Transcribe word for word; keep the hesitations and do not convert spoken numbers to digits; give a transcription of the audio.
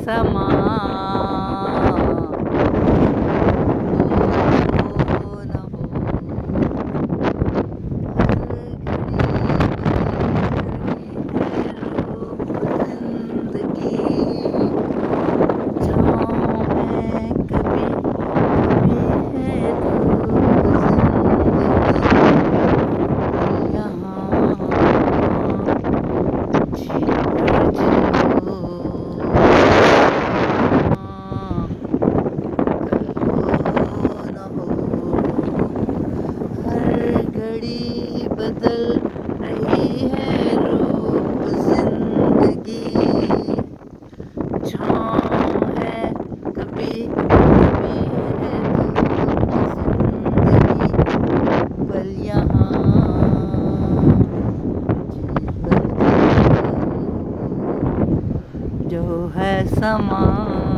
समा हो न हो, हर घड़ी बदल रही है रूप जिंदगी। छाँव है कभी कभी है धूप जिंदगी। यहाँ घड़ी बदल रही है रूप जिंदगी। छाँव है कभी कभी है धूप जिंदगी। पल यहाँ जो है समा।